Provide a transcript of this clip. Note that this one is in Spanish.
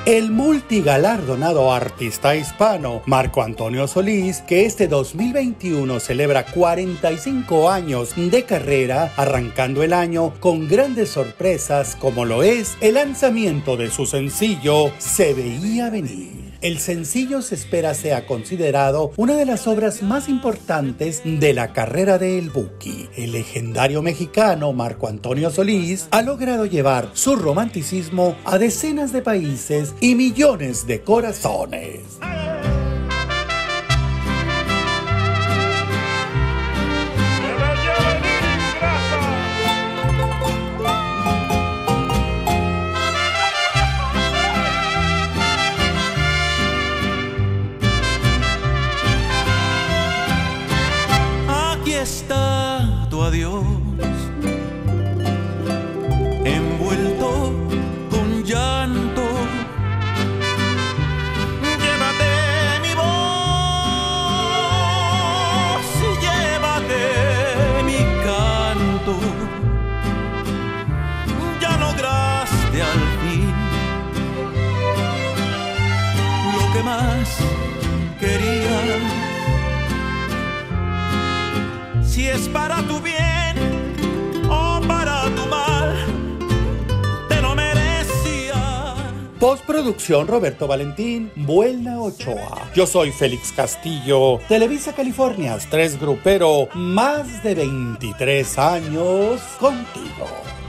El multigalardonado artista hispano Marco Antonio Solís, que este 2021 celebra 45 años de carrera, arrancando el año con grandes sorpresas como lo es el lanzamiento de su sencillo Se Veía Venir. El sencillo se espera sea considerado una de las obras más importantes de la carrera de El Buki. El legendario mexicano Marco Antonio Solís ha logrado llevar su romanticismo a decenas de países y millones de corazones. Está tu adiós, envuelto con llanto. Llévate mi voz y llévate mi canto. Ya lograste al fin lo que más quería. Si es para tu bien o para tu mal, te lo merecía. Postproducción Roberto Valentín, Buelna Ochoa. Yo soy Félix Castillo, Televisa California, Estrés Grupero, más de 23 años contigo.